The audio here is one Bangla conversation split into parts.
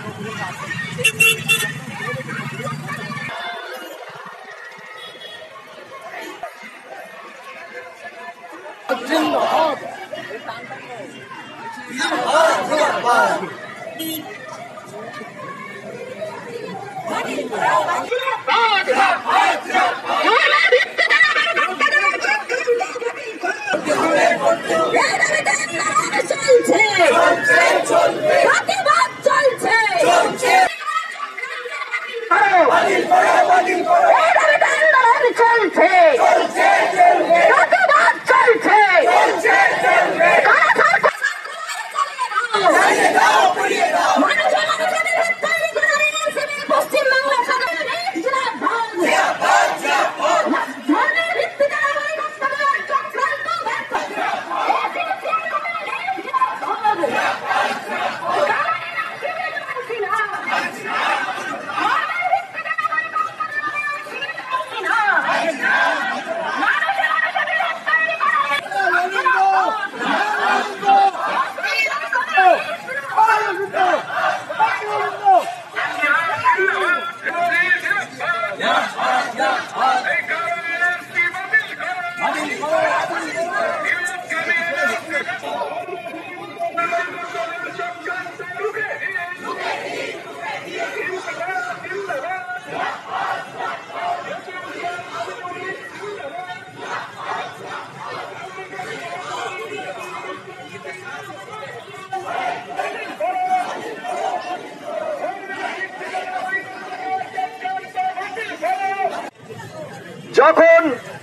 যখন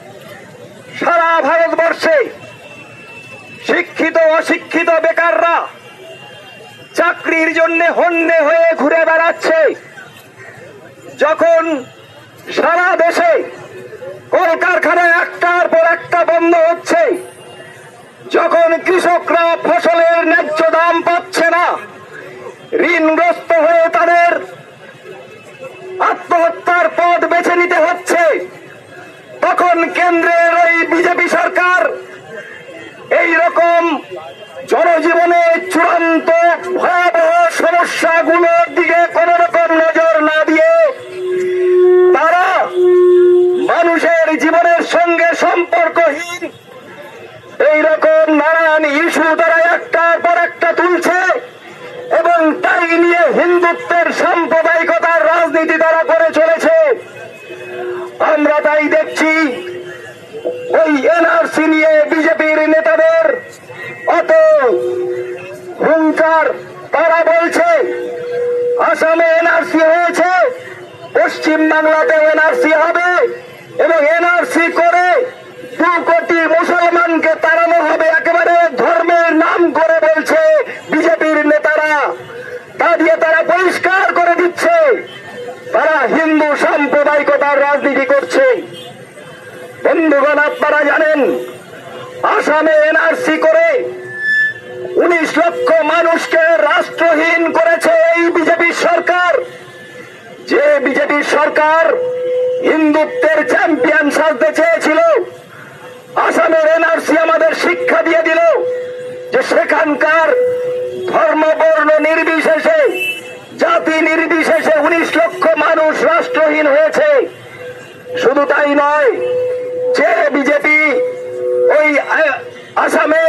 সারা ভারতবর্ষে শিক্ষিত অশিক্ষিত বেকাররা চাকরির জন্য হন্যে হয়ে ঘুরে বেড়াচ্ছে, যখন সারা দেশে কলকারখানা একটার পর একটা বন্ধ হচ্ছে, যখন কৃষকরা ফসলের ন্যায্য দাম পাচ্ছে না, ঋণগ্রস্ত হয়ে তাদের আত্মহত্যার পথ বেছে নিতে হচ্ছে, তখন কেন্দ্রের ওই বিজেপি সরকার এই রকম জনজীবনে চূড়ান্ত ভয়াবহ সমস্যাগুলোর দিকে কোন রকম নজর না দিয়ে তারা মানুষের জীবনের সঙ্গে সম্পর্কহীন এই রকম নানান ইস্যু তারা একটার পর একটা তুলছে এবং তাই নিয়ে হিন্দুত্বের সাম্প্রদায়িকতার রাজনীতি তারা করে চলেছে। আমরা তাই দেখছি ওই এনআরসি নিয়ে বিজেপির নেতাদের অত হুঙ্কার। তারা বলছে আসামে এনআরসি হয়েছে, পশ্চিম বাংলাতেও এনআরসি হবে এবং এনআরসি করে 2 কোটি মুসলমানকে তাড়ানো হবে, একেবারে ধর্মের নাম করে বলছে বিজেপির নেতারা। তা দিয়ে তারা পরিষ্কার করে দিচ্ছে তারা হিন্দু সাম্প্রদায়িকতার রাজনীতি করছে। বন্ধুগণ, আপনারা জানেন আসামে এনআরসি করে 19 লক্ষ মানুষকে রাষ্ট্রহীন করেছে এই বিজেপি সরকার। যে বিজেপি সরকার হিন্দুত্বের চ্যাম্পিয়ন সাজতে চেয়েছিল, আসামের এনআরসি আমাদের শিক্ষা দিয়ে দিল যে সেখানকার ধর্ম বর্ণ নির্বিশেষে জাতি নির্বিশেষে 19 লক্ষ মানুষ রাষ্ট্রহীন হয়েছে। শুধু তাই নয়, যে বিজেপি ওই আসামে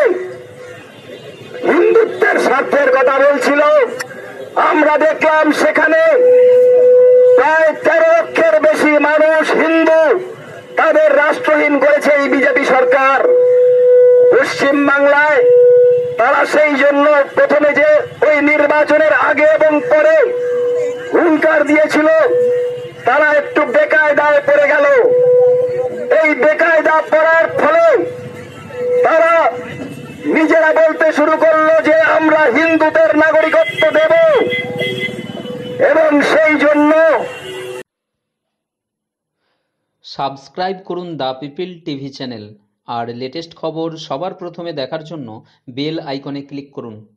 হিন্দুত্বের স্বার্থের কথা বলছিল, আমরা দেখলাম সেখানে প্রায় 13 লক্ষের বেশি মানুষ হিন্দু তাদের রাষ্ট্রহীন করেছে এই বিজেপি সরকার। পশ্চিম বাংলায় তারা সেই জন্য প্রথমে যে ওই নির্বাচনের আগে এবং পরে হুঙ্কার দিয়েছিল, তারা একটু বেকায়দায় পড়ে গেল। এই বেকায়দা পড়ার ফলে তারা নিজেরা বলতে শুরু করলো যে আমরা হিন্দুদের নাগরিকত্ব দেব এবং সেই জন্য সাবস্ক্রাইব করুন দ্য পিপল টিভি চ্যানেল আর লেটেস্ট খবর সবার প্রথমে দেখার জন্য বেল আইকনে ক্লিক করুন।